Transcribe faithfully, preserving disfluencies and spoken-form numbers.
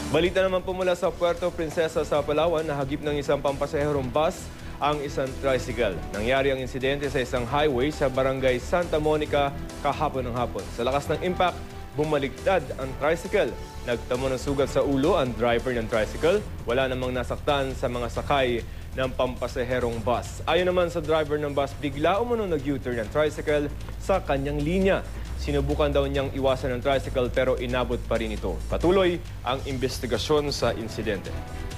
Balita naman po mula sa Puerto Princesa sa Palawan na hagip ng isang pampasaherong bus ang isang tricycle. Nangyari ang insidente sa isang highway sa barangay Santa Monica kahapon ng hapon. Sa lakas ng impact, bumaliktad ang tricycle. Nagtamo ng sugat sa ulo ang driver ng tricycle. Wala namang nasaktan sa mga sakay ng pampasaherong bus. Ayon naman sa driver ng bus, bigla umano nag-U-turn ng tricycle sa kanyang linya. Sinubukan daw niyang iwasan ng tricycle pero inabot pa rin ito. Patuloy ang investigasyon sa insidente.